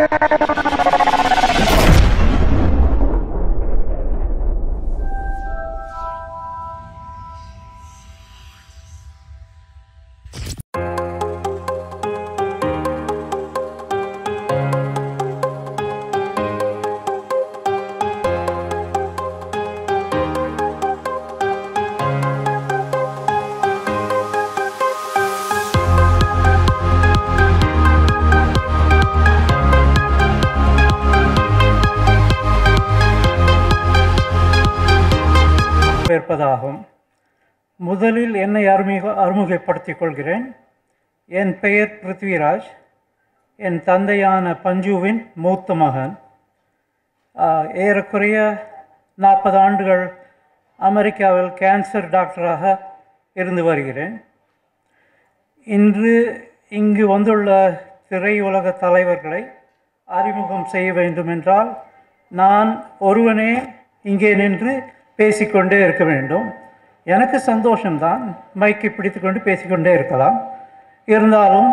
ஏற்பதாகும். முதலில் என்னை அறிமுகப்படுத்திக் கொள்கிறேன். என் பெயர் பிருத்விராஜ். என் தந்தையான பஞ்சுவின் மூத்த மகன். ஏறக்குறைய 40 ஆண்டுகள் அமெரிக்காவில் கேன்சர் டாக்டராக இருந்து வருகிறேன். இன்று இங்கு வந்துள்ள திரையுலக தலைவர்களை அறிமுகம் செய்ய வேண்டுமென்றால் நான் ஒருவனே இங்கே நின்று பேசிக்கொண்டே இருக்க வேண்டும். எனக்கு சந்தோஷம்தான், மைக்கை பிடித்துக்கொண்டு பேசிக்கொண்டே இருக்கலாம். இருந்தாலும்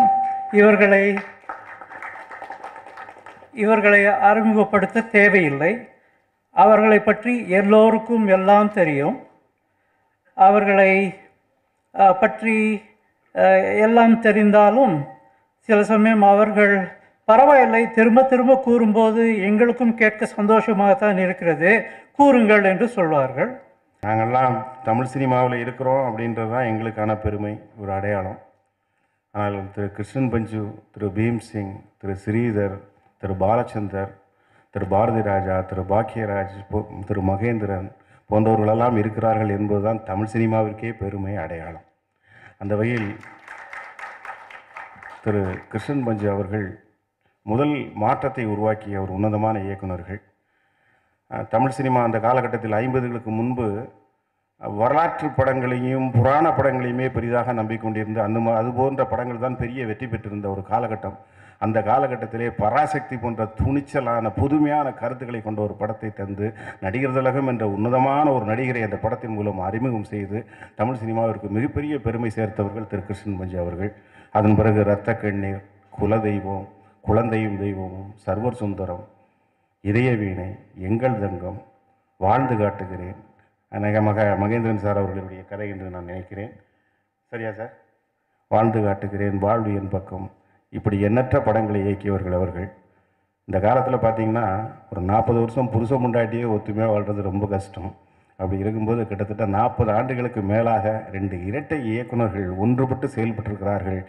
இவர்களை அறிமுகப்படுத்த தேவையில்லை. அவர்களை பற்றி எல்லோருக்கும் எல்லாம் தெரியும். அவர்களை பற்றி எல்லாம் தெரிந்தாலும் சில சமயம் அவர்கள் பரவாயில்லை திரும்ப திரும்ப கூறும்போது எங்களுக்கும் கேட்க சந்தோஷமாகத்தான் இருக்கிறது, கூறுங்கள் என்று சொல்வார்கள். நாங்கள்லாம் தமிழ் சினிமாவில் இருக்கிறோம் அப்படின்றது தான் எங்களுக்கான பெருமை, ஒரு அடையாளம். ஆனால் திரு கிருஷ்ணன் பஞ்சு, திரு பீம்சிங், திரு ஸ்ரீதர், திரு பாலச்சந்தர், திரு பாரதி ராஜா, திரு பாக்கியராஜ், திரு மகேந்திரன் போன்றவர்களெல்லாம் இருக்கிறார்கள் என்பதுதான் தமிழ் சினிமாவிற்கே பெருமை, அடையாளம். அந்த வகையில் திரு கிருஷ்ணன் பஞ்சு அவர்கள் முதல் மாற்றத்தை உருவாக்கிய ஒரு உன்னதமான இயக்குநர்கள். தமிழ் சினிமா அந்த காலகட்டத்தில் 50களுக்கு முன்பு வரலாற்று படங்களையும் புராண படங்களையுமே பெரிதாக நம்பிக்கொண்டிருந்த அது போன்ற படங்கள் தான் பெரிய வெற்றி பெற்றிருந்த ஒரு காலகட்டம். அந்த காலகட்டத்திலே பராசக்தி போன்ற துணிச்சலான புதுமையான கருத்துக்களை கொண்ட ஒரு படத்தை தந்து நடிகர் திலகம் என்ற உன்னதமான ஒரு நடிகரை அந்த படத்தின் மூலம் அறிமுகம் செய்து தமிழ் சினிமாவிற்கு மிகப்பெரிய பெருமை சேர்த்தவர்கள் திரு கிருஷ்ணன் பஞ்சு அவர்கள். அதன் பிறகு இரத்த கண்ணீர், குலதெய்வம், குழந்தையும் தெய்வமும், சர்வர் சுந்தரம், இதய வீணை, எங்கள் தங்கம், வாழ்ந்து காட்டுகிறேன், மகேந்திரன் சார் அவர்களுடைய கதை என்று நான் நினைக்கிறேன். சரியா சார்? வாழ்ந்து காட்டுகிறேன், வாழ்வு என் பக்கம், இப்படி எண்ணற்ற படங்களை இயக்கியவர்கள் அவர்கள். இந்த காலத்தில் பார்த்திங்கன்னா ஒரு 40 வருஷம் புருஷ முண்டாட்டியே ஒத்துமையாக வாழ்கிறது ரொம்ப கஷ்டம். அப்படி இருக்கும்போது கிட்டத்தட்ட 40 ஆண்டுகளுக்கு மேலாக 2 இரட்டை இயக்குநர்கள் ஒன்றுபட்டு செயல்பட்டிருக்கிறார்கள்.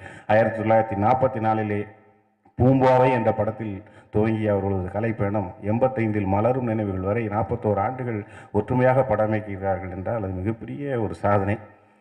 1944 பூம்பாவை என்ற படத்தில் துவங்கிய அவர்களது கலைப்பயணம் 85 மலரும் நினைவுகள் வரை 41 ஆண்டுகள் ஒற்றுமையாக படமைக்கிறார்கள் என்றால் அது மிகப்பெரிய ஒரு சாதனை.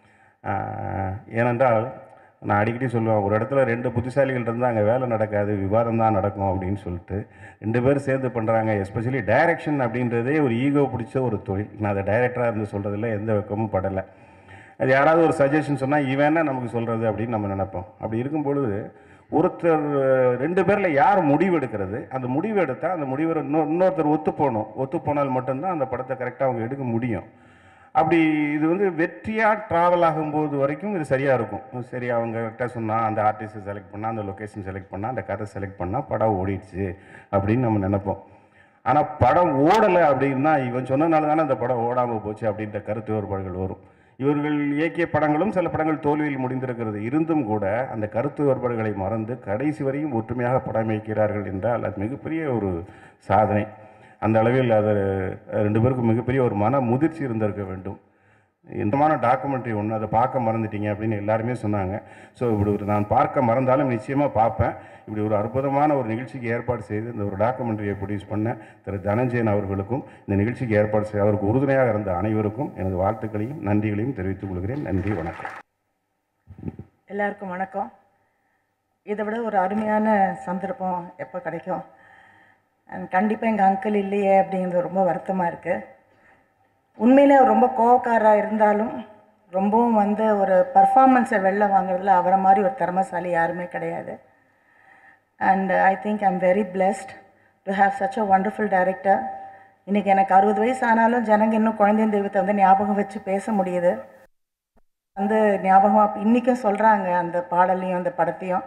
ஏனென்றால் நான் அடிக்கடி சொல்லுவேன், ஒரு இடத்துல 2 புத்திசாலிகள் இருந்தால் அங்கே வேலை நடக்காது, விவாதம் தான் நடக்கும் அப்படின்னு சொல்லிட்டு 2 பேர் சேர்ந்து பண்ணுறாங்க. எஸ்பெஷலி டைரக்ஷன் அப்படின்றதே ஒரு ஈகோ பிடிச்ச ஒரு தொழில். நான் அதை டைரக்டராக இருந்து சொல்கிறதில்ல, எந்த வெக்கமும் படலை. அது யாராவது ஒரு சஜஷன் சொன்னால் இவன் நமக்கு சொல்கிறது அப்படின்னு நம்ம நினைப்போம். அப்படி இருக்கும்பொழுது ஒருத்தர் 2 பேரில் யார் முடிவு எடுக்கிறது, அந்த முடிவு எடுத்தால் அந்த முடிவை இன்னொருத்தர் ஒத்துப்போனால் மட்டும்தான் அந்த படத்தை கரெக்டாக அவங்க எடுக்க முடியும். அப்படி இது வெற்றியாக ட்ராவல் ஆகும்போது வரைக்கும் இது சரியாக இருக்கும். சரி, அவங்ககிட்ட சொன்னால் அந்த ஆர்டிஸ்ட்டை செலக்ட் பண்ணால், அந்த லொக்கேஷன் செலக்ட் பண்ணால், அந்த கதை செலக்ட் பண்ணால் படம் ஓடிடுச்சு அப்படின்னு நம்ம நினைப்போம். ஆனால் படம் ஓடலை அப்படின்னா இவன் சொன்னனால தானே அந்த படம் ஓடாமல் போச்சு அப்படின்ற கருத்து வேறுபாடுகள் வரும். இவர்கள் இயக்கிய படங்களும் சில படங்கள் தோல்வியில் முடிந்திருக்கிறது. இருந்தும் கூட அந்த கருத்து வேறுபாடுகளை மறந்து கடைசி வரையும் ஒற்றுமையாக படம் வைக்கிறார்கள் என்றால் அது மிகப்பெரிய ஒரு சாதனை. அந்த அளவில் அது 2 பேருக்கும் மிகப்பெரிய ஒரு மன முதிர்ச்சி இருந்திருக்க வேண்டும். எந்தமான டாக்குமெண்ட்ரி ஒன்று, அதை பார்க்க மறந்துட்டீங்க அப்படின்னு எல்லாருமே சொன்னாங்க. ஸோ இப்படி நான் பார்க்க மறந்தாலும் நிச்சயமாக பார்ப்பேன். இப்படி ஒரு அற்புதமான ஒரு நிகழ்ச்சிக்கு ஏற்பாடு செய்து இந்த ஒரு டாக்குமெண்ட்ரியை ப்ரொடியூஸ் பண்ண திரு தனஞ்சயன் அவர்களுக்கும் இந்த நிகழ்ச்சிக்கு ஏற்பாடு செய்ய அவருக்கு உறுதுணையாக இருந்த அனைவருக்கும் எனது வாழ்த்துக்களையும் நன்றிகளையும் தெரிவித்துக் கொள்கிறேன். நன்றி, வணக்கம். எல்லாருக்கும் வணக்கம். இதை விட ஒரு அருமையான சந்தர்ப்பம் எப்போ கிடைக்கும்? கண்டிப்பாக எங்கள் அங்கிள் இல்லையே அப்படிங்கிறது ரொம்ப வருத்தமாக இருக்குது. உண்மையிலே அவர் ரொம்ப கோவக்காரராக இருந்தாலும் ரொம்பவும் ஒரு பர்ஃபார்மன்ஸை வெளில வாங்குறதுல அவரை மாதிரி ஒரு திறமைசாலி யாருமே கிடையாது. And I think I am very blessed to have such a wonderful director. இன்றைக்கி எனக்கு 60 வயசு ஆனாலும் ஜனங்க இன்னும் குழந்தையின் தெய்வத்தை ஞாபகம் வச்சு பேச முடியுது. ஞாபகமாக இன்றைக்கும் சொல்கிறாங்க அந்த பாடலையும் அந்த படத்தையும். So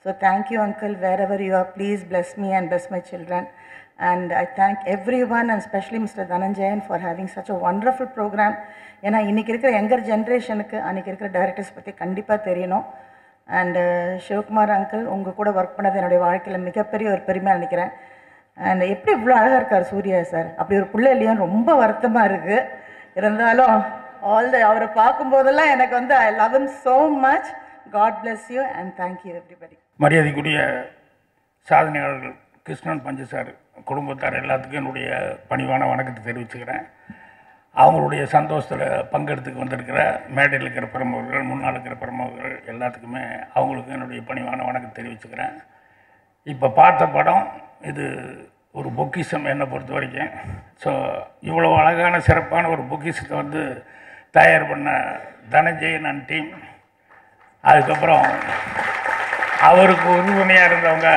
So thank you, Uncle, wherever you are. Please bless me and bless my children. And I thank everyone, and especially Mr. Dhananjayan, for having such a wonderful program. ஏன்னா இன்றைக்கி இருக்கிற யங்கர் ஜென்ரேஷனுக்கு அன்றைக்கி இருக்கிற டைரக்டர்ஸ் பற்றி கண்டிப்பாக தெரியணும். And Sivakumar uncle உங்கள் கூட ஒர்க் பண்ணது என்னுடைய வாழ்க்கையில் மிகப்பெரிய ஒரு பெருமையாக நினைக்கிறேன். அண்ட் எப்படி இவ்வளோ அழகாக இருக்கார் சூர்யா சார், அப்படி ஒரு பிள்ளை இல்லையும் ரொம்ப வருத்தமாக இருக்குது. இருந்தாலும் அவரை பார்க்கும்போதெல்லாம் எனக்கு வந்து I love him so much. God bless you and thank you everybody. மரியாதைக்குரிய சாதனையாளர்கள் கிருஷ்ணன் பஞ்சு சார் குடும்பத்தார் எல்லாத்துக்கும் என்னுடைய பணிவான வணக்கத்தை தெரிவிச்சுக்கிறேன். அவங்களுடைய சந்தோஷத்தில் பங்கெடுத்துக்கு வந்திருக்கிற மேடையில் இருக்கிற பிரமுகர்கள், முன்னால் இருக்கிற பிரமுகர்கள் எல்லாத்துக்குமே அவங்களுக்கு என்னுடைய பணிவான வணக்கத்தை தெரிவிச்சுக்கிறேன். இப்போ பார்த்த படம் இது ஒரு பொக்கிஷம் என்னை பொறுத்த வரைக்கும். ஸோ இவ்வளோ அழகான சிறப்பான ஒரு பொக்கிஷத்தை வந்து தயார் பண்ண தனஞ்சயன் அண்ட் டீம், அதுக்கப்புறம் அவருக்கு உறுதுணையாக இருந்தவங்க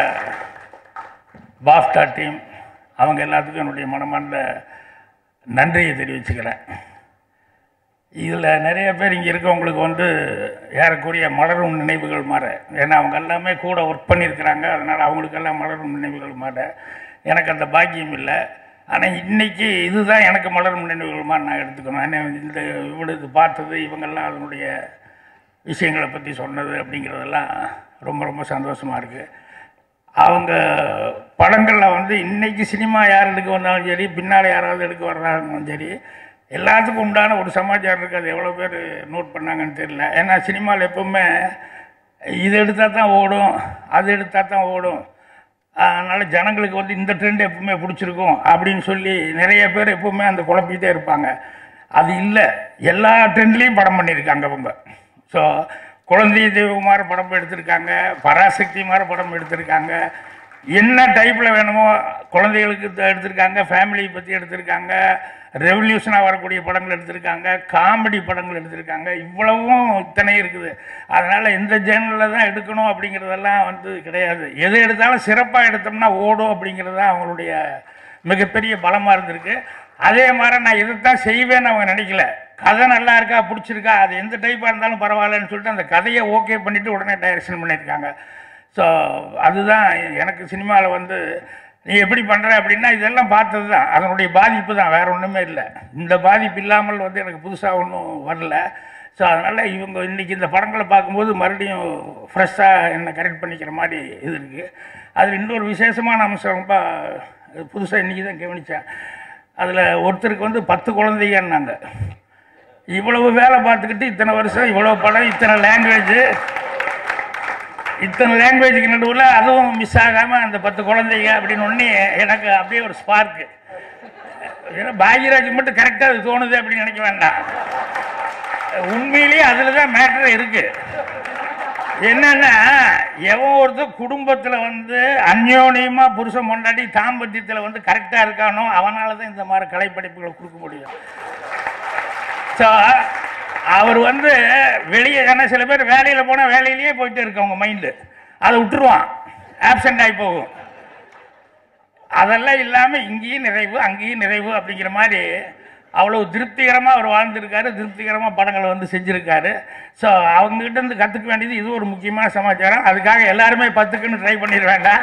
பாஃப்டா டீம், அவங்க எல்லாத்துக்கும் என்னுடைய மனமார்ந்த நன்றியை தெரிவிச்சுக்கிறேன். இதில் நிறைய பேர் இங்கே இருக்கவங்களுக்கு வந்து ஏறக்குறைய மலரும் நினைவுகள் மாற, ஏன்னா அவங்க எல்லாமே கூட ஒர்க் பண்ணியிருக்கிறாங்க, அதனால் அவங்களுக்கெல்லாம் மலரும் நினைவுகள் மாற. எனக்கு அந்த பாக்கியம் இல்லை. ஆனால் இன்றைக்கி இதுதான் எனக்கு மலரும் நினைவுகள் மாதிரி நான் எடுத்துக்கணும். ஏன்னா இந்த இவ்வளவு பார்த்தது, இவங்கெல்லாம் அதனுடைய விஷயங்களை பற்றி சொன்னது அப்படிங்கிறதெல்லாம் ரொம்ப ரொம்ப சந்தோஷமாக இருக்குது. அவங்க படங்களில் வந்து இன்றைக்கி சினிமா யார் எடுக்க வந்தாலும் சரி, பின்னால் யாராவது எடுக்க வர்றாலும் சரி, எல்லாத்துக்கும் உண்டான ஒரு சமாச்சாரம் இருக்குது. அது எவ்வளோ பேர் நோட் பண்ணாங்கன்னு தெரியல. ஏன்னா சினிமாவில் எப்போவுமே இது எடுத்தால் தான் ஓடும், அது எடுத்தால் தான் ஓடும், அதனால் ஜனங்களுக்கு வந்து இந்த ட்ரெண்ட் எப்பவுமே பிடிச்சிருக்கும் அப்படின்னு சொல்லி நிறைய பேர் எப்போவுமே அந்த குழப்பிக்கிட்டே இருப்பாங்க. அது இல்லை, எல்லா ட்ரெண்ட்லேயும் படம் பண்ணியிருக்காங்க அவங்க. ஸோ குழந்தை தெய்வமாறு படம் எடுத்திருக்காங்க, பராசக்தி மாதிரி படம் எடுத்திருக்காங்க, என்ன டைப்பில் வேணுமோ குழந்தைகளுக்கு எடுத்திருக்காங்க, ஃபேமிலியை பற்றி எடுத்திருக்காங்க, ரெவல்யூஷனாக வரக்கூடிய படங்கள் எடுத்திருக்காங்க, காமெடி படங்கள் எடுத்திருக்காங்க. இவ்வளவும் இத்தனை இருக்குது. அதனால் இந்த ஜேர்னலில் தான் எடுக்கணும் அப்படிங்கிறதெல்லாம் வந்து கிடையாது. எது எடுத்தாலும் சிறப்பாக எடுத்தோம்னா ஓடும் அப்படிங்கிறது தான் அவங்களுடைய மிகப்பெரிய பலமாக இருந்திருக்கு. அதே மாதிரி நான் இதைத்தான் செய்வேன்னு அவங்க நினைக்கல. கதை நல்லா இருக்கா, பிடிச்சிருக்கா, அது எந்த டைப்பாக இருந்தாலும் பரவாயில்லன்னு சொல்லிட்டு அந்த கதையை ஓகே பண்ணிவிட்டு உடனே டைரக்ஷன் பண்ணியிருக்காங்க. ஸோ அதுதான் எனக்கு சினிமாவில் வந்து நீ எப்படி பண்ணுற அப்படின்னா இதெல்லாம் பார்த்தது தான், அதனுடைய பாதிப்பு தான், வேறு ஒன்றுமே இல்லை. இந்த பாதிப்பு இல்லாமல் வந்து எனக்கு புதுசாக ஒன்றும் வரல. ஸோ அதனால் இவங்க இன்றைக்கி இந்த படங்களை பார்க்கும்போது மறுபடியும் ஃப்ரெஷ்ஷாக என்னை கரெக்ட் பண்ணிக்கிற மாதிரி இது இருக்குது. அதில் இன்னொரு விசேஷமான அம்சம் ரொம்ப புதுசாக இன்றைக்கி தான் கவனித்தேன். அதில் ஒருத்தருக்கு வந்து 10 குழந்தைங்கன்னாங்க. இவ்வளவு வேலை பார்த்துக்கிட்டு இத்தனை வருஷம் இவ்வளோ படம், இத்தனை லாங்குவேஜுக்கு நடுவில் அதுவும் மிஸ் ஆகாமல் அந்த 10 குழந்தைங்க அப்படின்னு ஒன்று எனக்கு அப்படியே ஒரு ஸ்பார்க்கு. ஏன்னா பாக்யராஜ் மட்டும் கரெக்டாக அது தோணுது அப்படின்னு நினைக்க வேண்டாம். உண்மையிலேயே அதில் தான் மேட்டர் இருக்குது. என்னன்னா எவன் ஒருத்தர் குடும்பத்தில் வந்து அந்யோன்யமாக புருஷன் கொண்டாடி தாம்பத்தியத்தில் வந்து கரெக்டாக இருக்கானோ அவனால தான் இந்த மாதிரி கலைப்படைப்புகளை கொடுக்க முடியும். ஸோ அவர் வந்து வெளியே, ஏன்னா சில பேர் வேலையில் போனால் வேலையிலேயே போயிட்டு இருக்கவங்க மைண்டு அதை விட்டுருவான், ஆப்சண்ட் ஆகி போகும். அதெல்லாம் இல்லாமல் இங்கேயும் நிறைவு அங்கேயும் நிறைவு அப்படிங்கிற மாதிரி அவ்வளோ திருப்திகரமாக அவர் வாழ்ந்துருக்காரு, திருப்திகரமாக படங்களை வந்து செஞ்சுருக்காரு. ஸோ அவங்ககிட்டருந்து கற்றுக்க வேண்டியது இது ஒரு முக்கியமான சமாச்சாரம். அதுக்காக எல்லாருமே 10க்குன்னு ட்ரை பண்ணிட வேண்டாம்.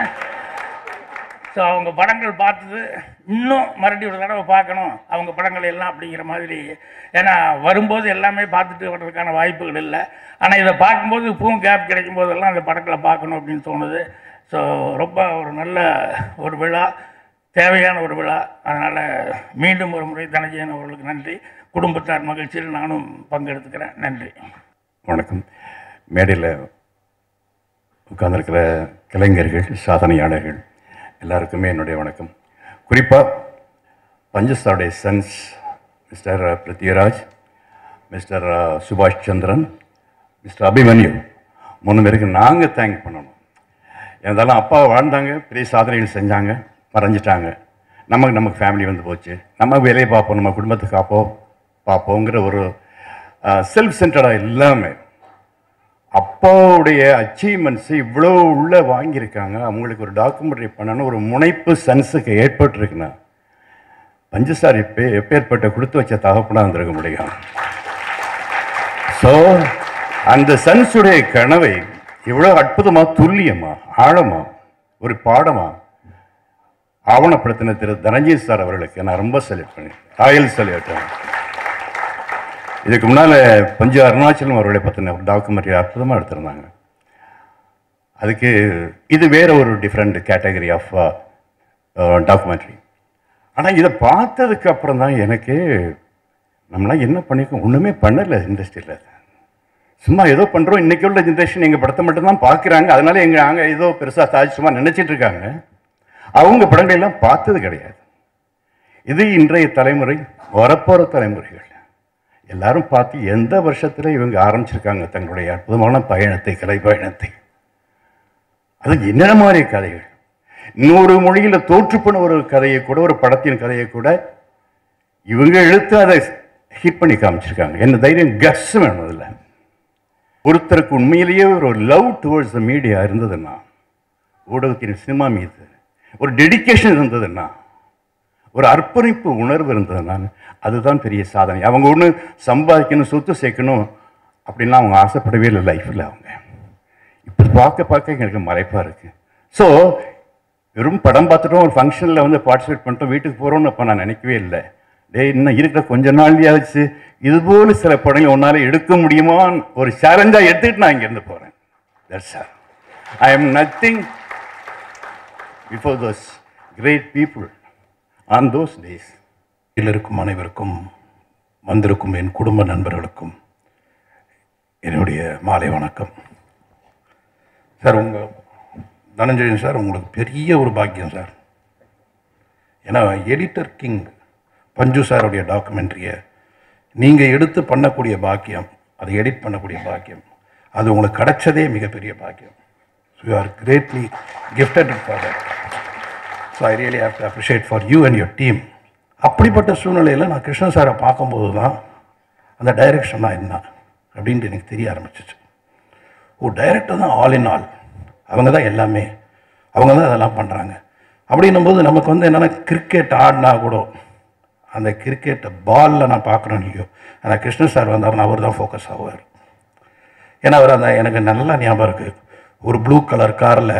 ஸோ அவங்க படங்கள் பார்த்தது இன்னும் மறுபடியும் ஒரு தடவை பார்க்கணும் அவங்க படங்கள் எல்லாம் அப்படிங்கிற மாதிரி. ஏன்னா வரும்போது எல்லாமே பார்த்துட்டு வர்றதுக்கான வாய்ப்புகள் இல்லை. ஆனால் இதை பார்க்கும்போது இப்பவும் கேப் கிடைக்கும் போதெல்லாம் அந்த படங்களை பார்க்கணும் அப்படின்னு தோணுது. ஸோ ரொம்ப ஒரு நல்ல ஒரு விழா, தேவையான ஒரு விழா. அதனால் மீண்டும் ஒரு முறை தனஞ்சயன் அவர்களுக்கு நன்றி. குடும்பத்தார் மகிழ்ச்சியில் நானும் பங்கெடுத்துக்கிறேன். நன்றி, வணக்கம். மேடையில் உட்கார்ந்திருக்கிற கலைஞர்கள், சாதனையாளர்கள் எல்லாருக்குமே என்னுடைய வணக்கம். குறிப்பாக பஞ்சஸ்தாருடைய சன்ஸ் மிஸ்டர் பிருத்விராஜ், மிஸ்டர் சுபாஷ் சந்திரன், மிஸ்டர் அபிமன்யு, 3 பேருக்கு நாங்கள் தேங்க் பண்ணணும். இருந்தாலும் அப்பா வாழ்ந்தாங்க, பெரிய சாதனைகள் செஞ்சாங்க, மறைஞ்சிட்டாங்க. நமக்கு ஃபேமிலி வந்து போச்சு, நம்ம வேலையை பார்ப்போம், நம்ம குடும்பத்தை பார்ப்போங்கிற ஒரு செல்ஃப் சென்டர்டாக இல்லாமல் அப்பாவுடைய அச்சீவ்மெண்ட்ஸு இவ்வளோ உள்ளே வாங்கியிருக்காங்க. அவங்களுக்கு ஒரு டாக்குமெண்ட்ரி பண்ணணும் ஒரு முனைப்பு சன்ஸுக்கு ஏற்பட்டுருக்குண்ணா. பஞ்சசார் எப்பேற்பட்ட கொடுத்து வச்ச தகப்பனாக இருந்திருக்க முடியும். ஸோ அந்த சன்ஸுடைய கனவை இவ்வளோ அற்புதமாக துல்லியமா ஆழமா ஒரு பாடமா ஆவணப்படுத்தின திரு தனஞ்சய் சார் அவர்களுக்கு நான் ரொம்ப செலக்ட் பண்ணேன். Royal select. இதுக்கு முன்னால் பஞ்சு அருணாச்சலம் அவர்களை பற்றின ஒரு டாக்குமெண்ட்ரி அற்புதமாக எடுத்திருந்தாங்க. அதுக்கு இது வேற ஒரு டிஃப்ரெண்ட் கேட்டகரி ஆஃப் டாக்குமெண்ட்ரி. ஆனால் இதை பார்த்ததுக்கு அப்புறம் தான் எனக்கு நம்மளாம் என்ன பண்ணிக்கோம், ஒன்றுமே பண்ணலை இண்டஸ்ட்ரியில். சும்மா ஏதோ பண்ணுறோம். இன்றைக்கி உள்ள ஜென்ரேஷன் எங்கள் படத்தை மட்டும்தான் பார்க்குறாங்க. அதனால நாங்கள் ஏதோ பெருசாக சாதிச்சுமா நினச்சிட்டு இருக்காங்க. அவங்க படங்கள் எல்லாம் பார்த்தது கிடையாது. இது இன்றைய தலைமுறை, வரப்போகிற தலைமுறைகள் எல்லாரும் பார்த்து எந்த வருஷத்தில் இவங்க ஆரம்பிச்சிருக்காங்க தங்களுடைய அற்புதமான பயணத்தை, கலை பயணத்தை. அது என்ன மாதிரி கதைகள், இன்னொரு மொழியில் தோற்றுப்போன ஒரு கதையை கூட, ஒரு படத்தின் கதையை கூட இவங்க எழுத்து அதை ஹிட் பண்ணி காமிச்சிருக்காங்க. என்ன தைரியம், கஸ் வேணும். அதில் ஒருத்தருக்கு உண்மையிலேயே ஒரு லவ் டுவர்ட்ஸ் த மீடியா இருந்ததுன்னா, ஊடகத்தின் சினிமா மீது ஒரு டெடிக்கேஷன் இருந்ததுன்னா, ஒரு அர்ப்பணிப்பு உணர்வு இருந்ததுன்னா, அதுதான் பெரிய சாதனை. அவங்க ஒன்று சம்பாதிக்கணும், சொத்து சேர்க்கணும் அப்படின்லாம் அவங்க ஆசைப்படவே இல்லை லைஃப்பில். அவங்க இப்போ பார்க்க எங்களுக்கு மறைப்பாக இருக்குது. ஸோ வெறும் படம் பார்த்துட்டோம், ஒரு ஃபங்க்ஷனில் வந்து பார்ட்டிசிபேட் பண்ணிட்டோம், வீட்டுக்கு போகிறோன்னு அப்போ நான் நினைக்கவே இல்லை. இன்னும் இருக்கிற கொஞ்ச நாள்லையாச்சு இதுபோல் சில படங்கள் ஒன்றால் எடுக்க முடியுமான்னு ஒரு சேலஞ்சாக எடுத்துக்கிட்டு நான் இங்கேருந்து போகிறேன். That's all. I am nothing before those great people on those days. இருக்கும் அனைவருக்கும், வந்திருக்கும் என் குடும்ப நண்பர்களுக்கும் என்னுடைய மாலை வணக்கம். சார், உங்கள் தனஞ்சயன் சார், உங்களுக்கு பெரிய ஒரு பாக்கியம் சார். ஏன்னா எடிட்டர் கிங் பஞ்சு சாருடைய டாக்குமெண்ட்ரியை நீங்கள் எடுத்து பண்ணக்கூடிய பாக்கியம், அதை எடிட் பண்ணக்கூடிய பாக்கியம், அது உங்களுக்கு கிடைச்சதே மிகப்பெரிய பாக்கியம். So you are greatly gifted for that. So I really have to appreciate for you and your team. அப்படிப்பட்ட சூழ்நிலையில் நான் கிருஷ்ணன் சாரை பார்க்கும்போது தான் அந்த டைரக்ஷன்னா என்ன அப்படின்ட்டு எனக்கு தெரிய ஆரம்பிச்சிச்சு. ஓ, டைரக்டர் தான் ஆல் இன் ஆல், அவங்க தான் எல்லாமே, அவங்க தான் அதெல்லாம் பண்ணுறாங்க. அப்படின்னும்போது நமக்கு வந்து என்னென்னா, கிரிக்கெட் ஆடினா கூட அந்த கிரிக்கெட்டை பாலில் நான் பார்க்குறேன் இல்லையோ, ஆனால் கிருஷ்ணன் சார் வந்தார்னா அவர் தான் ஃபோக்கஸ் ஆவார். ஏன்னா அவர் அந்த எனக்கு நல்லா ஞாபகம் இருக்குது, ஒரு ப்ளூ கலர் காரில்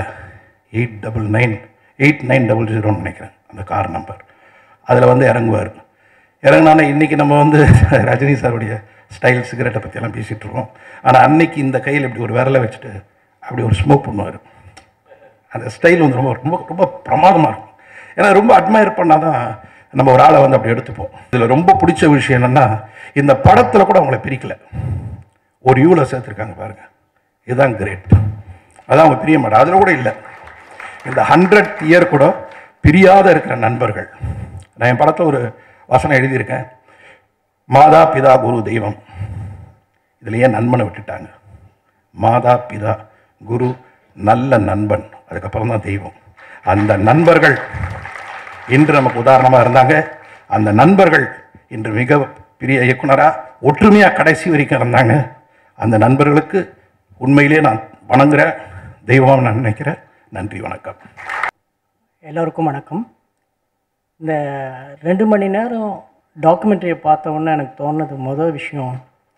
8900 நினைக்கிறேன் அந்த கார் நம்பர், அதில் வந்து இறங்குவார். இறங்கினானே இன்றைக்கி நம்ம வந்து ரஜினி சாருடைய ஸ்டைல் சிகரெட்டை பற்றியெல்லாம் பேசிகிட்டு இருக்கோம். ஆனால் அன்னைக்கு இந்த கையில் இப்படி ஒரு விரலை வச்சுட்டு அப்படி ஒரு ஸ்மோக் பண்ணுவார். அந்த ஸ்டைல் வந்து ரொம்ப ரொம்ப ரொம்ப பிரமாதமாக இருக்கும். ஏன்னா ரொம்ப அட்மையர் பண்ணால் தான் நம்ம ஒரு ஆளை வந்து அப்படி எடுத்துப்போம். இதில் ரொம்ப பிடிச்ச விஷயம் என்னென்னா, இந்த படத்தில் கூட அவங்கள பிரிக்கலை, ஒரு யூவில் சேர்த்துருக்காங்க பாருங்கள். இதுதான் கிரேட். அதான் அவங்க பிரிய மாட்டாங்க. அதில் கூட இல்லை, இந்த 100th இயர் கூட பிரியாத இருக்கிற நண்பர்கள். நான் என் படத்தில் ஒரு வசனம் எழுதியிருக்கேன், மாதா பிதா குரு தெய்வம். இதில் ஏன் நண்பனை விட்டுட்டாங்க? மாதா பிதா குரு, நல்ல நண்பன், அதுக்கப்புறம் தான் தெய்வம். அந்த நண்பர்கள் இன்று நமக்கு உதாரணமாக இருந்தாங்க. அந்த நண்பர்கள் இன்று மிக பெரிய இயக்குனராக ஒற்றுமையாக கடைசி வரைக்கும் இருந்தாங்க. அந்த நண்பர்களுக்கு உண்மையிலே நான் வணங்குகிறேன், தெய்வமாக நான் நினைக்கிறேன். நன்றி, வணக்கம். எல்லோருக்கும் வணக்கம். இந்த 2 மணி நேரம் டாக்குமெண்ட்ரியை பார்த்த உடனே எனக்கு தோணுது முதல் விஷயம்,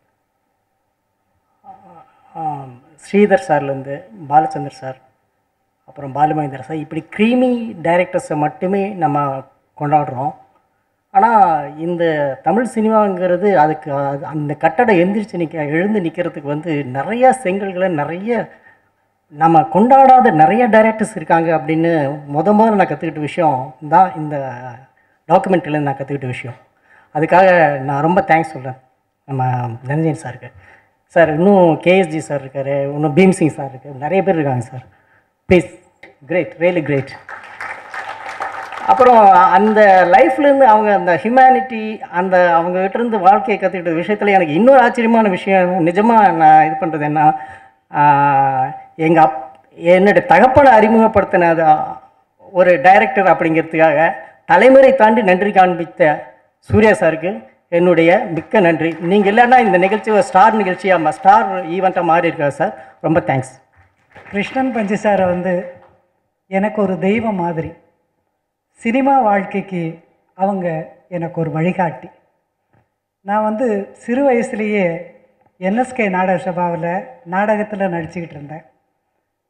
ஸ்ரீதர் சார்லேருந்து பாலச்சந்தர் சார், அப்புறம் பாலுமகேந்திர சார், இப்படி க்ரீமி டைரக்டர்ஸை மட்டுமே நம்ம கொண்டாடுறோம். ஆனால் இந்த தமிழ் சினிமாங்கிறது அதுக்கு அந்த கட்டடம் எழுந்து நிற்கிறதுக்கு வந்து நிறையா செங்கல்களை, நிறைய நம்ம கொண்டாடாத நிறைய டைரக்டர்ஸ் இருக்காங்க அப்படின்னு முதல்ல நான் கற்றுக்கிட்ட விஷயம் தான் இந்த டாக்குமெண்ட்ரியிலேருந்து நான் கற்றுக்கிட்ட விஷயம். அதுக்காக நான் ரொம்ப தேங்க்ஸ் சொல்கிறேன் நம்ம தனஞ்சயன் சாருக்கு. சார், இன்னும் கேஎஸ்ஜி சார் இருக்கார், இன்னும் பீம்சிங் சார் இருக்கார், நிறைய பேர் இருக்காங்க sir. Please, great, really great. அப்புறம் அந்த லைஃப்லேருந்து அவங்க அந்த ஹியூமனிட்டி, அந்த அவங்ககிட்டருந்து வாழ்க்கையை கற்றுக்கிட்ட விஷயத்தில் எனக்கு இன்னொரு ஆச்சரியமான விஷயம், நிஜமாக நான் இது பண்ணுறது என்ன, என்னுடைய தகப்பனை அறிமுகப்படுத்தின ஒரு டைரக்டர் அப்படிங்கிறதுக்காக தலைமுறை தாண்டி நன்றி காண்பித்த சூர்யா சாருக்கு என்னுடைய மிக்க நன்றி. நீங்கள் இல்லைன்னா இந்த நிகழ்ச்சி ஒரு ஸ்டார் நிகழ்ச்சியாக, ஸ்டார் ஈவெண்ட்டாக மாறி இருக்காரு சார். ரொம்ப தேங்க்ஸ். கிருஷ்ணன் பஞ்சு சாரை வந்து எனக்கு ஒரு தெய்வம் மாதிரி, சினிமா வாழ்க்கைக்கு அவங்க எனக்கு ஒரு வழிகாட்டி. நான் வந்து சிறு வயசுலேயே என்எஸ்கே நாடக சபாவில் நாடகத்தில் நடிச்சுக்கிட்டு இருந்தேன்.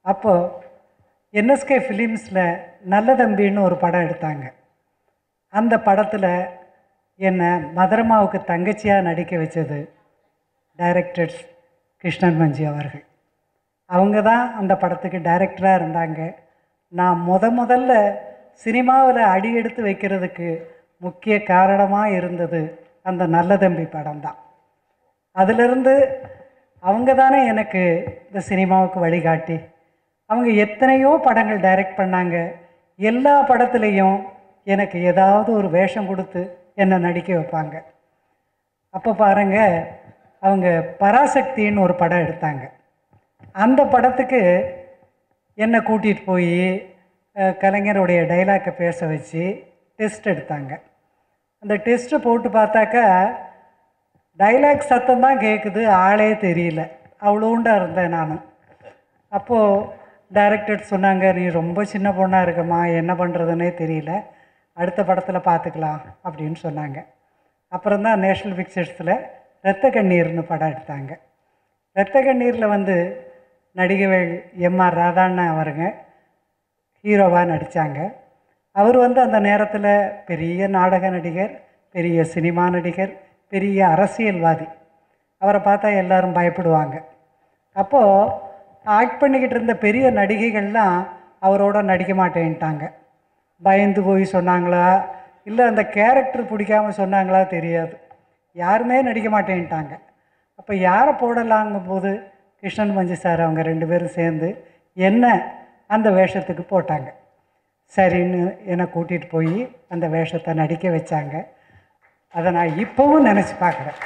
அப்போது என்எஸ்கே ஃபிலிம்ஸில் நல்ல தம்பின்னு ஒரு படம் எடுத்தாங்க. அந்த படத்தில் என்னை மதுரமாவுக்கு தங்கச்சியாக நடிக்க வச்சது டைரக்டர் கிருஷ்ணன் மஞ்சி அவர்கள். அவங்க தான் அந்த படத்துக்கு டைரக்டராக இருந்தாங்க. நான் முதல்ல சினிமாவில் அடி எடுத்து வைக்கிறதுக்கு முக்கிய காரணமாக இருந்தது அந்த நல்ல தம்பி படம் தான். அதிலிருந்து அவங்க தானே எனக்கு இந்த சினிமாவுக்கு வழிகாட்டி. அவங்க எத்தனையோ படங்கள் டைரக்ட் பண்ணாங்க. எல்லா படத்துலேயும் எனக்கு ஏதாவது ஒரு வேஷம் கொடுத்து என்னை நடிக்க வைப்பாங்க. அப்போ பாருங்கள், அவங்க பராசக்தின்னு ஒரு படம் எடுத்தாங்க. அந்த படத்துக்கு என்னை கூட்டிகிட்டு போய் கலைஞருடைய டைலாக்கை பேச வச்சு டெஸ்ட் எடுத்தாங்க. அந்த டெஸ்ட்டு போட்டு பார்த்தாக்கா டைலாக் சத்தம் தான் கேட்குது, ஆளே தெரியல. அவ்வளோண்டா இருந்தேன் நான். அப்போது டைரக்டர் சொன்னாங்க, நீ ரொம்ப சின்ன பொண்ணாக இருக்கம்மா, என்ன பண்ணுறதுன்னே தெரியல, அடுத்த படத்தில் பார்த்துக்கலாம் அப்படின்னு சொன்னாங்க. அப்புறம் தான் நேஷ்னல் பிக்சர்ஸில் ரத்த கண்ணீர்னு படம் எடுத்தாங்க. ரத்த கண்ணீரில் வந்து நடிகவேள் எம்ஆர் ராதாண்ணன் அவருங்க ஹீரோவாக நடித்தாங்க. அவர் வந்து அந்த நேரத்தில் பெரிய நாடக நடிகர், பெரிய சினிமா நடிகர், பெரிய அரசியல்வாதி. அவரை பார்த்தா எல்லோரும் பயப்படுவாங்க. அப்போது ஆக்ட் பண்ணிக்கிட்டு இருந்த பெரிய நடிகைகள்லாம் அவரோட நடிக்க மாட்டேன்ட்டாங்க. பயந்து போய் சொன்னாங்களா இல்லை அந்த கேரக்டர் பிடிக்காமல் சொன்னாங்களா தெரியாது, யாருமே நடிக்க மாட்டேன்ட்டாங்க. அப்போ யாரை போடலாங்கும் போது கிருஷ்ணன் மஞ்சி சார் அவங்க 2 பேரும் சேர்ந்து என்ன அந்த வேஷத்துக்கு போட்டாங்க. சரின்னு என்னை கூட்டிகிட்டு போய் அந்த வேஷத்தை நடிக்க வச்சாங்க. அதை நான் இப்போவும் நினச்சி பார்க்குறேன்.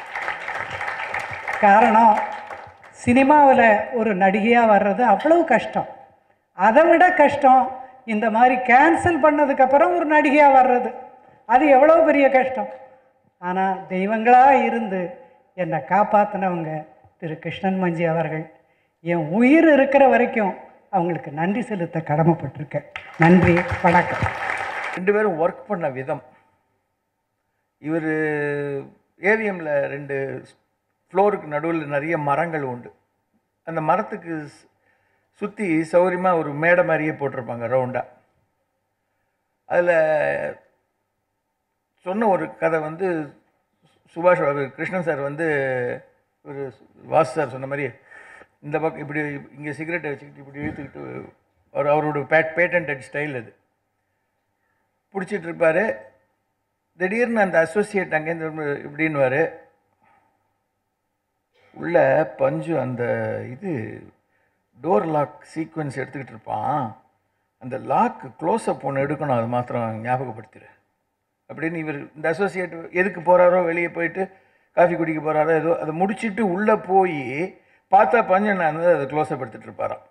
காரணம், சினிமாவில் ஒரு நடிகையாக வர்றது அவ்வளோ கஷ்டம். அதை விட கஷ்டம் இந்த மாதிரி கேன்சல் பண்ணதுக்கப்புறம் ஒரு நடிகையாக வர்றது. அது எவ்வளோ பெரிய கஷ்டம். ஆனால் தெய்வங்களாக இருந்து என்னை காப்பாற்றினவங்க திரு கிருஷ்ணன் மஞ்சி அவர்கள். என் உயிர் இருக்கிற வரைக்கும் அவங்களுக்கு நன்றி செலுத்த கடமைப்பட்டிருக்கேன். நன்றி, வணக்கம். 2 பேரும் ஒர்க் பண்ண விதம், இவர் ஏவிஎம்மில் 2 ஃப்ளோருக்கு நடுவில் நிறைய மரங்கள் உண்டு. அந்த மரத்துக்கு சுற்றி சௌகரியமாக ஒரு மேடை மாதிரியே போட்டிருப்பாங்க ரவுண்டாக. அதில் சொன்ன ஒரு கதை வந்து சுபாஷ் கிருஷ்ணன் சார் வந்து ஒரு வாசு சார் சொன்ன மாதிரி இந்த பக்கம் இப்படி இங்கே சிகரெட்டை வச்சுக்கிட்டு இப்படி இழுத்துக்கிட்டு அவரோட பேட்டன்ட் ஸ்டைல் அது பிடிச்சிட்டு இருப்பார். திடீர்னு அந்த அசோசியேட் அங்கேருந்து இப்படின்னுவார், உள்ள பஞ்சு அந்த இது டோர் லாக் சீக்வன்ஸ் எடுத்துக்கிட்டு இருப்பான், அந்த லாக்கு க்ளோஸ்அப் ஒன்று எடுக்கணும், அது மாத்திரம் ஞாபகப்படுத்திடு அப்படின்னு. இவர் இந்த அசோசியேட் எதுக்கு போகிறாரோ, வெளியே போயிட்டு காஃபி குடிக்க போகிறாரோ ஏதோ, அதை முடிச்சுட்டு உள்ளே போய் பார்த்தா பஞ்சன் வந்து அதை க்ளோஸ்அப் எடுத்துகிட்டு இருப்பாராம்.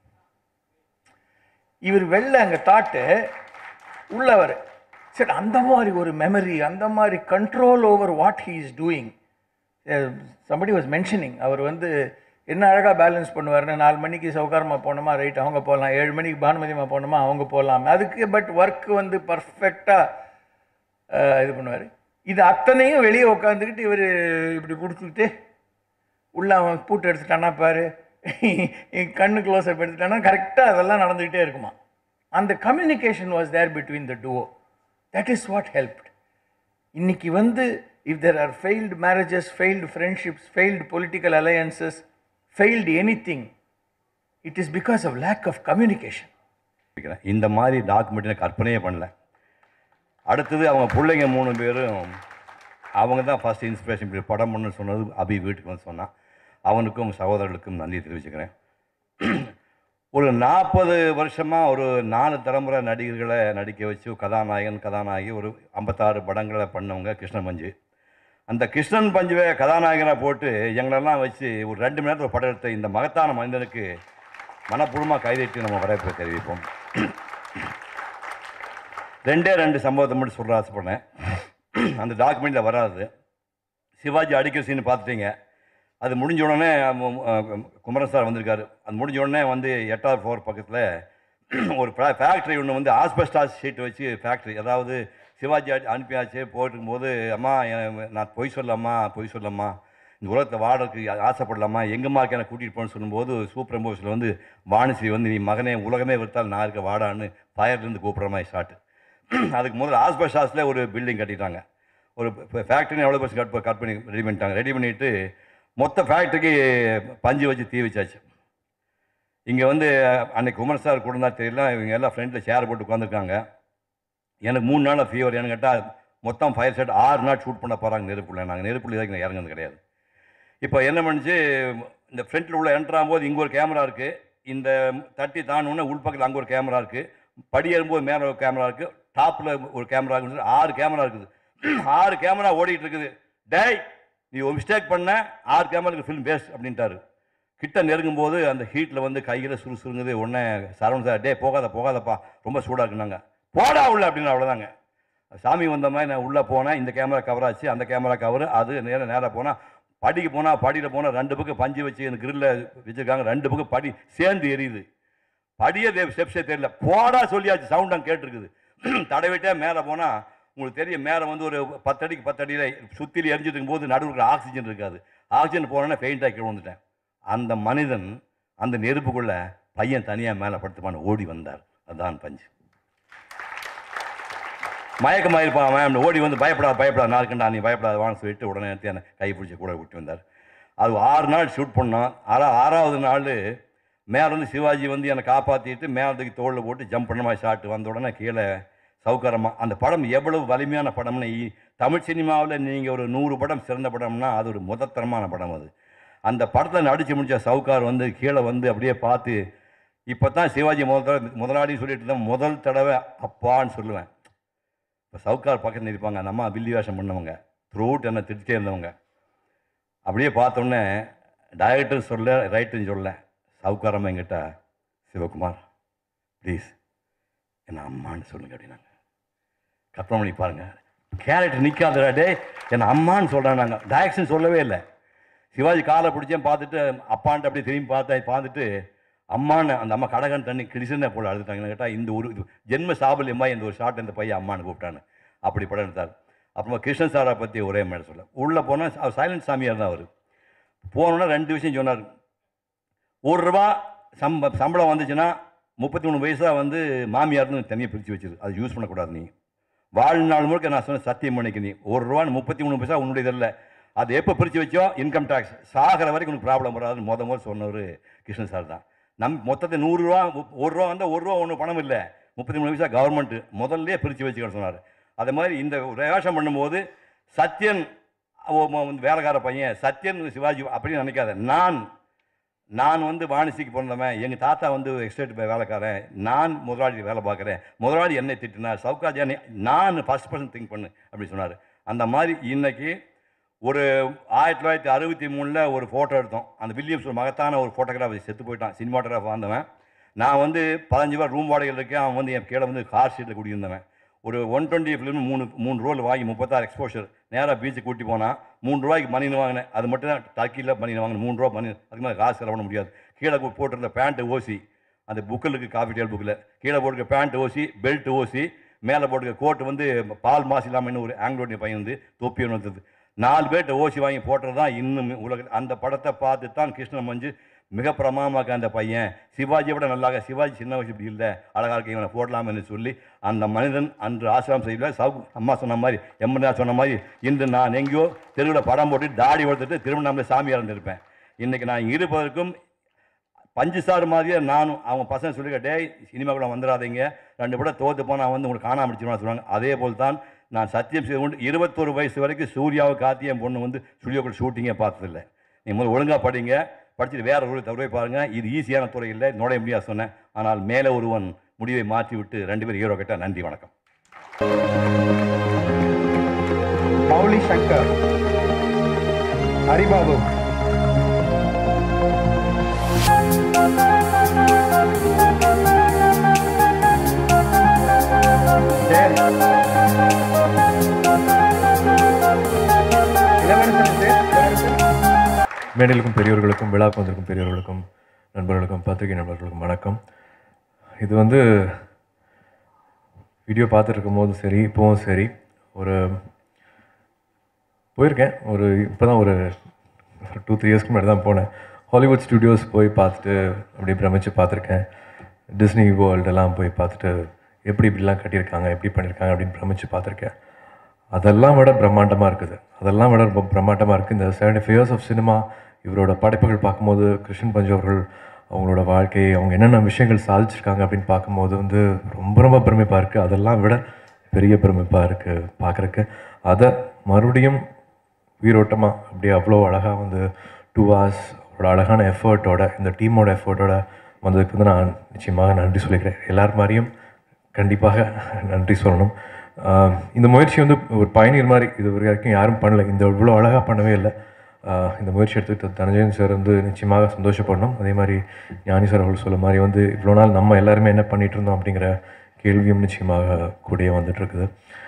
இவர் வெளில அங்கே தாட்டு உள்ளவர். சரி, அந்த மாதிரி ஒரு மெமரி, அந்த மாதிரி control over what he is doing. somebody was mentioning, அவர் வந்து என்ன அழகாக பேலன்ஸ் பண்ணுவார்னு. 4 மணிக்கு சௌகாரமாக போனோமா, ரைட் அவங்க போகலாம், 7 மணிக்கு பானுமதியமாக போனோமா அவங்க போகலாம், அதுக்கு பட் ஒர்க்கு வந்து பர்ஃபெக்டாக இது பண்ணுவார். இது அத்தனையும் வெளியே உட்காந்துக்கிட்டு இவர் இப்படி கொடுத்துக்கிட்டு உள்ள அவன் பூட்டு எடுத்துட்டானா பாரு, கண்ணு க்ளோஸ்அப் எடுத்துட்டானா, கரெக்டாக அதெல்லாம் நடந்துக்கிட்டே இருக்குமா. அந்த communication was there between the duo. That is what helped. இன்னைக்கு வந்து if there are failed marriages, failed friendships, failed political alliances, failed anything, it is because of lack of communication. இந்த மாதிரி டாக்குமெண்ட்ரி கற்பனையே பண்ணல. அடுத்தது அவங்க பிள்ளைங்க 3 பேரும் அவங்க தான் ஃபஸ்ட் இன்ஸ்பிரேஷன். இப்படி படம் பண்ணு சொன்னது அபி வீட்டுக்கு வந்து சொன்னான். அவனுக்கும் சகோதரர்களுக்கும் நன்றி தெரிவிச்சுக்கிறேன். ஒரு 40 வருஷமாக ஒரு 4 தலைமுறை நடிகர்களை நடிக்க வச்சு கதாநாயகி ஒரு 56 படங்களை பண்ணவங்க கிருஷ்ணன் பஞ்சு. அந்த கிருஷ்ணன் பஞ்சுவை கதாநாயகனாக போட்டு எங்களெல்லாம் வச்சு ஒரு 2 மணி நேரத்தில் படம் எடுத்த இந்த மகத்தான மனிதனுக்கு மனப்பூர்வமாக கைதட்டி நம்ம வரவேற்பை தெரிவிப்போம். 2 சம்பவத்தை மட்டும் சொல்ல ஆசைப்பட்றேன். அந்த டாக்குமெண்ட்டில் வராது. சிவாஜி அடிக்கிற சீன் பார்த்துட்டீங்க. அது முடிஞ்ச உடனே குமரன் சார் வந்திருக்காரு. அது முடிஞ்ச உடனே வந்து 8th floor பக்கத்தில் ஒரு ஃபேக்ட்ரி ஒன்று வந்து ஆஸ்பெஸ்டாஸ் ஷீட் வச்சு ஃபேக்ட்ரி, அதாவது சிவாஜி அனுப்பியாச்சு. போயிட்டுருக்கும்போது, அம்மா நான் பொய் சொல்லம்மா இந்த உலகத்தை வாடகைக்கு ஆசைப்படலாமா எங்கம்மா இருக்க எனக்கு கூட்டிகிட்டு போகணும்னு சொல்லும்போது சூப்பர் எம்போஸில் வந்து வாணிஸ்ரீ வந்து நீ மகனே உலகமே விற்றால் நான் இருக்க வாடான்னு ஃபயர்லேருந்து கூப்பிட்ற மாதிரி ஸ்டார்ட். அதுக்கு முதல்ல ஆஸ்பெஸ்டாஸில் ஒரு பில்டிங் கட்டிட்டாங்க. ஒரு ஃபேக்ட்ரின்னு எவ்வளோ பர்சன்ட் கட் பண்ணி ரெடி பண்ணிட்டாங்க. ரெடி பண்ணிவிட்டு மொத்த ஃபேக்ட்ரிக்கு பஞ்சு வச்சு தீ வச்சாச்சு. இங்கே வந்து அன்றைக்கி குமர் சார் கூட தான் தெரியல, இவங்க எல்லாம் ஃப்ரெண்டில் சேர் போட்டு உட்காந்துருக்காங்க. எனக்கு 3 நாள் ஃபீவர். ஏன்னு கேட்டால் மொத்தம் ஃபயர் செட் 6 நாள் ஷூட் பண்ண போகிறாங்க நெருப்புள்ள. நாங்கள் நெருப்புள்ள இதாக இறங்குறது கிடையாது. இப்போ என்ன பண்ணிச்சு, இந்த ஃப்ரண்ட்டில் உள்ள என்ட்ரு ஆகும்போது இங்கே ஒரு கேமரா இருக்குது, இந்த தட்டி தாண்டோன்னே உள்பக்கத்தில் அங்கே ஒரு கேமரா இருக்குது, படி ஏறும்போது மேலே ஒரு கேமரா இருக்குது, டாப்பில் ஒரு கேமரா இருக்குது, 6 கேமரா இருக்குது. 6 கேமரா ஓடிட்டு இருக்குது. டேய் நீ ஒரு மிஸ்டேக் பண்ண 6 கேமராவுக்கு ஃபிலிம் வேஸ்ட் அப்படின்ட்டாரு. கிட்ட நெருங்கும் போது அந்த ஹீட்டில் வந்து கையில் சுறுசுறுங்குது. உடனே சரவணன் சார் டே போகாதப்பா ரொம்ப சூடாக இருக்குனாங்க. போடா உள்ள அப்படின்னு அவ்வளோதாங்க. சாமி வந்த மாதிரி நான் உள்ளே போனேன். இந்த கேமரா கவர் ஆச்சு, அந்த கேமரா கவர், அது நேராக போனால் படிக்கு போனால் படியில் போனால் 2 பக்கம் பஞ்சு வச்சு எனக்கு கிரில்லில் வச்சுருக்காங்க. 2 பக்கம் படி சேர்ந்து எரியுது. படியே ஸ்டெப்ஸே தெரியல. போடா சொல்லியாச்சு, சவுண்ட் அங்கே கேட்டுருக்குது. தடவிட்டே மேலே போனால் உங்களுக்கு தெரியும், மேலே வந்து ஒரு 10 அடிக்கு 10 அடியில் சுற்றில எரிஞ்சிட்டு இருக்கும்போது நடுவுக்கு ஆக்சிஜன் இருக்காது. ஆக்சிஜன் போனோன்னே ஃபெயிண்டாக கீழே வந்துட்டேன். அந்த மனிதன் அந்த நெருப்புக்குள்ளே பையன் தனியாக மேலே படுத்துப்பான்னு ஓடி வந்தார். அதுதான் பஞ்சு. மயக்கமாக இருப்பான் அவன். ஓடி வந்து பயப்படாத நான் இருக்கண்டா, நீ பயப்படாத வான்னு சொல்லிட்டு உடனே எடுத்து என்னை கை பிடிச்சி கூட விட்டு வந்தார். அது 6 நாள் ஷூட் பண்ணோம். 6ஆவது நாள் மேலே வந்து சிவாஜி வந்து என்னை காப்பாற்றிட்டு மேலத்துக்கு தோளில் போட்டு ஜம்ப் பண்ண மாதிரி ஷாட்டு வந்த உடனே கீழே சௌகரமாக. அந்த படம் எவ்வளவு வலிமையான படம்னு, தமிழ் சினிமாவில் நீங்கள் ஒரு 100 படம் சிறந்த படம்னா அது ஒரு முதத்தரமான படம். அது அந்த படத்தில் நடித்து முடித்த சவுக்கார் வந்து கீழே வந்து அப்படியே பார்த்து, இப்போ தான் சிவாஜி முதலாளி சொல்லிட்டு இருந்தேன், முதல் தடவை அப்பான்னு சொல்லுவேன். இப்போ சவுக்கார் பக்கத்தில் இருப்பாங்க, அந்த அம்மா வில்லி வேஷம் பண்ணவங்க, த்ரூட் என்னை திட்டே இருந்தவங்க. அப்படியே பார்த்தோன்னே டைரக்டர் சொல்ல ரைட்டர்னு சொல்ல, சவுக்காரம்மா என்கிட்ட சிவகுமார் ப்ளீஸ் என்ன அம்மான்னு சொல்லுங்க அப்படின்னாங்க. கற்பனை பண்ணி பாருங்கள், கேரக்டர் நிற்காதடா டே என்னை அம்மான்னு சொல்கிறேன். நாங்கள் டைரக்ஷன் சொல்லவே இல்லை. சிவாஜி காலை பிடிச்சேன் பார்த்துட்டு அப்பான்ட்டு அப்படியே திரும்பி பார்த்துட்டு அம்மான்னு அந்த அம்மா கடகன் தண்ணி கிடிச்சுன்னு போல அழுதுட்டாங்கன்னு கேட்டால், இந்த ஒரு ஜென்ம சாபல்யமா இந்த ஒரு ஷாட் இந்த பையன் அம்மான்னு கூப்பிட்டான்னு அப்படி படம் எடுத்தார். அப்புறமா கிருஷ்ணன் சாரை பற்றி ஒரே மாதிரி சொல்ல, உள்ளே போனால் அவர் சைலண்ட் சாமியார் தான். அவர் போனோன்னா 2 விஷயம் சொன்னார். ₹1 சம்பளம் வந்துச்சுன்னா 33 வயசாக வந்து மாமியார்னு தனியாக பிரித்து வச்சுது, அது யூஸ் பண்ணக்கூடாது. நீ வாழ்நாள் முழுக்க நான் சொன்ன சத்தியம் பண்ணிக்க, நீ ₹1 33 பைசா உன்னுடைய இல்லை, அது எப்போ பிரித்து வச்சோ இன்கம் டேக்ஸ் சாகிற வரைக்கும் உனக்கு ப்ராப்ளம் வராதுன்னு முதல் சொன்னவர் கிருஷ்ணன் சார் தான். மொத்தத்தை ₹100 ₹1 வந்தால் ₹1 ஒன்றும் பணம் இல்லை, 33 பைசா கவர்மெண்ட்டு முதல்ல பிரித்து வச்சுக்கன்னு சொன்னார். அதே மாதிரி இந்த வேஷம் பண்ணும்போது சத்யன் வேலைக்கார பையன், சத்யன் சிவாஜி அப்படின்னு நினைக்காத. நான் வந்து வாணிசிக்கு பிறந்தவன், எங்கள் தாத்தா வந்து எக்ஸ்டேட் வேலைக்காரன், நான் முதலாளி வேலை பார்க்குறேன், முதலாளி என்னை திட்டினார், சவுகாஜ் நான் ஃபர்ஸ்ட் பர்சன் திங்க் பண்ணு அப்படி சொன்னார். அந்த மாதிரி இன்னைக்கு ஒரு 1963 ஒரு ஃபோட்டோ எடுத்தோம். அந்த வில்லியம்ஸ் ஒரு மகத்தான ஒரு ஃபோட்டோகிராஃபர் செத்து போயிட்டான், சினிமாட்டோகிராஃபர் வந்தவன். நான் வந்து 15 ரூபா ரூம் வாடகையில் இருக்கேன், அவன் வந்து என் கீழே வந்து கார் ஷீட்டில் குடியிருந்தவன். ஒரு 120 ஃபிலிம் 3 ரோல் வாங்கி 36 எக்ஸ்போஷர் நேராக பீச்சுக்கு கூட்டி போனால் ₹3 மணின்னு வாங்கினேன். அது மட்டும் தான் டர்க்கியில் மணின்னு வாங்கினேன். ₹3 மணி, அதுக்கு மேலே காசு செலவு பண்ண முடியாது. கீழே போட்டிருந்த பேண்ட்டு ஓசி, அந்த புக்கில் இருக்குது காஃபி டேபிள் புக்கில், கீழே போட்டுக்க பேண்ட் ஓசி, பெல்ட் ஓசி, மேலே போட்டுக்க கோட்டு வந்து பால் மாசு இல்லாமல் இன்னும் ஒரு ஆங்கிலோடைய பையன் வந்து தொப்பி ஒன்று வந்தது. 4 பேர்ட்ட ஓசி வாங்கி போட்டது தான் இன்னும் உலக. அந்த படத்தை பார்த்து தான் கிருஷ்ணன் மஞ்சு மிக பிரமாதமாக அந்த பையன் சிவாஜியை விட நல்லாக, சிவாஜி சின்ன வயசு இப்படி இல்லை அழகாக இருக்க இவனை போடலாம்னு சொல்லி அந்த மனிதன் அன்று ஆசிரம் செய்யல. அம்மா சொன்ன மாதிரி எம்என்ஆர் சொன்ன மாதிரி இன்று நான் எங்கேயோ தெருவில் படம் போட்டு தாடி வளர்த்துட்டு திருவண்ணாமலை சாமியாக இருந்திருப்பேன். இன்றைக்கி நான் இருப்பதற்கும் பஞ்சு சார் மாதிரியே நானும் அவங்க பசங்க சொல்லிக்க, டே சினிமாக்குள்ள வந்துடாதீங்க, 2 படம் தோற்று போனால் வந்து உங்களுக்கு காணாம அடிச்சிருவான்னு சொல்லுவாங்க. அதே போல் தான் நான் சத்தியம் செய்து கொண்டு 21 வயசு வரைக்கும் சூர்யாவை காத்தி என் பொண்ணு வந்து ஸ்டுடியோக்குள்ள ஷூட்டிங்கே பார்த்ததில்லை. நீ முதல்ல ஒழுங்காக படிங்க, படிச்சுட்டு வேறு ஒரு துறையை பாருங்கள், இது ஈஸியான துறை இல்லை, நுழைய முடியாது சொன்னேன். ஆனால் மேலே ஒருவன் முடிவை மாற்றி விட்டு 2 பேர் ஹீரோ கேட்டால். நன்றி, வணக்கம். மௌலி சங்கர், ஹரிபாபு, மேடைகளுக்கும் பெரியவர்களுக்கும் விழாக்கு வந்திருக்கும் பெரியவர்களுக்கும் நண்பர்களுக்கும் பத்திரிகை நண்பர்களுக்கும் வணக்கம். இது வந்து வீடியோ பார்த்துருக்கும் போதும் சரி, இப்போவும் சரி, போயிருக்கேன். இப்போ தான் ஒரு ஒரு 2-3 இயர்ஸ்க்கு முன்னாடி தான் போனேன். ஹாலிவுட் ஸ்டுடியோஸ் போய் பார்த்துட்டு அப்படியே பிரமிச்சு பார்த்துருக்கேன். டிஸ்னி வேர்ல்டெல்லாம் போய் பார்த்துட்டு இப்படிலாம் கட்டியிருக்காங்க, எப்படி பண்ணியிருக்காங்க அப்படின்னு பிரமிச்சு பார்த்துருக்கேன். அதெல்லாம் விட பிரம்மாண்டமாக இருக்குது. அதெல்லாம் விட ரொம்ப பிரம்மாண்டமாக இருக்குது. இந்த 75 இயர்ஸ் ஆஃப் சினிமா இவரோட படைப்புகள் பார்க்கும்போது கிருஷ்ணன் பஞ்சு அவர்கள் அவங்களோட வாழ்க்கை, அவங்க என்னென்ன விஷயங்கள் சாதிச்சிருக்காங்க அப்படின்னு பார்க்கும்போது வந்து ரொம்ப ரொம்ப பெருமைப்பாக இருக்குது. அதெல்லாம் விட பெரிய பெருமைப்பாக இருக்குது பார்க்குறக்கு. அதை மறுபடியும் உயிரோட்டமாக அப்படியே அவ்வளோ அழகாக வந்து 2 hours அவரோட அழகான எஃபர்ட்டோட, இந்த டீமோட எஃபர்ட்டோட வந்ததுக்கு வந்து நான் நிச்சயமாக நன்றி சொல்லிக்கிறேன். எல்லார் மாதிரியும் கண்டிப்பாக நன்றி சொல்லணும். இந்த முயற்சி வந்து ஒரு பயணியர் மாதிரி இது வரைக்கும் யாரும் பண்ணல. இந்த இவ்வளோ அழகாக பண்ணவே இல்லை. இந்த முயற்சி எடுத்துக்கிட்ட தனஞ்சயன் சார் வந்து நிச்சயமாக சந்தோஷப்படணும். அதே மாதிரி ஞானி சார் அவர்கள் சொல்ல மாதிரி வந்து இவ்வளோ நாள் நம்ம எல்லாருமே என்ன பண்ணிகிட்டு இருந்தோம் அப்படிங்கிற கேள்வியும் நிச்சயமாக கூடயே வந்துட்டுருக்குது.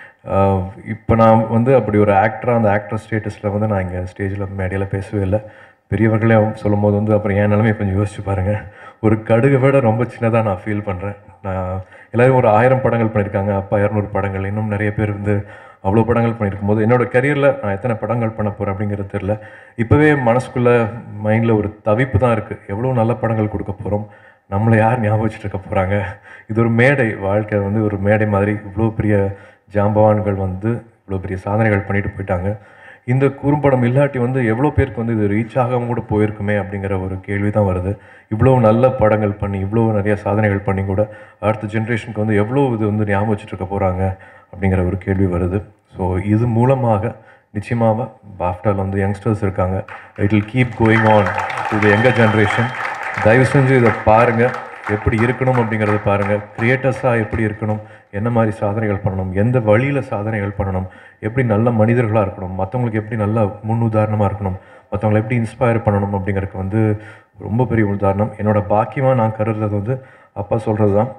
இப்போ நான் வந்து அப்படி ஒரு ஆக்டராக அந்த ஆக்டர் ஸ்டேட்டஸில் வந்து நான் இங்கே ஸ்டேஜில் மேடையில் பேசவே இல்லை. பெரியவர்களே சொல்லும் போது வந்து அப்புறம் என் நிலைமையை கொஞ்சம் யோசிச்சு பாருங்கள். ஒரு கடுகை விட ரொம்ப சின்னதாக நான் ஃபீல் பண்ணுறேன். நான் எல்லோரும் ஒரு 1000 படங்கள் பண்ணியிருக்காங்க, அப்பா 200 படங்கள், இன்னும் நிறைய பேர் வந்து அவ்வளோ படங்கள் பண்ணியிருக்கும் போது என்னோடய கரியரில் நான் எத்தனை படங்கள் பண்ண போகிறேன் அப்படிங்கிறது தெரில. இப்போவே மனசுக்குள்ளே மைண்டில் ஒரு தவிப்பு தான் இருக்குது. எவ்வளோ நல்ல படங்கள் கொடுக்க போகிறோம், நம்மளை யார் ஞாபகம் வச்சுட்டு இருக்க போகிறாங்க. இது ஒரு மேடை, வாழ்க்கை வந்து ஒரு மேடை மாதிரி. இவ்வளோ பெரிய ஜாம்பவான்கள் வந்து இவ்வளோ பெரிய சாதனைகள் பண்ணிட்டு போயிட்டாங்க. இந்த குறும்படம் இல்லாட்டி வந்து எவ்வளோ பேருக்கு வந்து இது ரீச் ஆகாமல் கூட போயிருக்குமே அப்படிங்கிற ஒரு கேள்வி தான் வருது. இவ்வளோ நல்ல படங்கள் பண்ணி, இவ்வளோ நிறைய சாதனைகள் பண்ணி கூட அடுத்த ஜென்ரேஷனுக்கு வந்து எவ்வளோ இது வந்து ஞாபகம் வச்சுட்டு இருக்க போகிறாங்க அப்படிங்கிற ஒரு கேள்வி வருது. ஸோ இது மூலமாக நிச்சயமாக பாஃப்டாவில் வந்து யங்ஸ்டர்ஸ் இருக்காங்க. It will keep going on to the younger generation. தயவு செஞ்சு இதை பாருங்கள், எப்படி இருக்கணும் அப்படிங்கிறத பாருங்கள். கிரியேட்டர்ஸாக எப்படி இருக்கணும், என்ன மாதிரி சாதனைகள் பண்ணணும், எந்த வழியில் சாதனைகள் பண்ணணும், எப்படி நல்ல மனிதர்களாக இருக்கணும், மற்றவங்களுக்கு எப்படி நல்ல முன் உதாரணமாக இருக்கணும், மற்றவங்களை எப்படி இன்ஸ்பயர் பண்ணணும் அப்படிங்கிறதுக்கு வந்து ரொம்ப பெரிய உதாரணம். என்னோடய பாக்கியமாக நான் கருதுறது வந்து அப்பா சொல்கிறது தான்.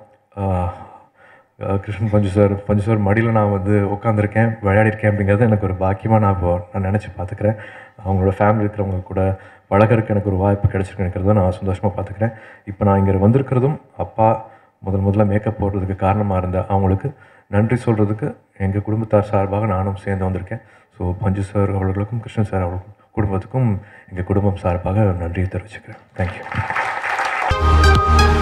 கிருஷ்ணன் பஞ்சு சார் மடியில் நான் வந்து உட்காந்துருக்கேன், விளையாடிருக்கேன் அப்படிங்கிறது எனக்கு ஒரு பாக்கியமாக நான் நினச்சி பார்த்துக்கிறேன். அவங்களோட ஃபேமிலி இருக்கிறவங்க கூட பழகிறதுக்கு எனக்கு ஒரு வாய்ப்பு கிடைச்சிருக்குங்கிறத நான் சந்தோஷமாக பார்த்துக்கிறேன். இப்போ நான் இங்கே வந்திருக்கிறதும் அப்பா முதல்ல மேக்கப் போடுறதுக்கு காரணமாக இருந்தேன். அவங்களுக்கு நன்றி சொல்கிறதுக்கு எங்கள் குடும்பத்தார் சார்பாக நானும் சேர்ந்து வந்திருக்கேன். ஸோ பஞ்சு சார் அவர்களுக்கும் கிருஷ்ணன் சார் அவர்களுக்கும் குடும்பத்துக்கும் எங்கள் குடும்பம் சார்பாக நன்றியை தெரிவிச்சுக்கிறேன். தேங்க்யூ.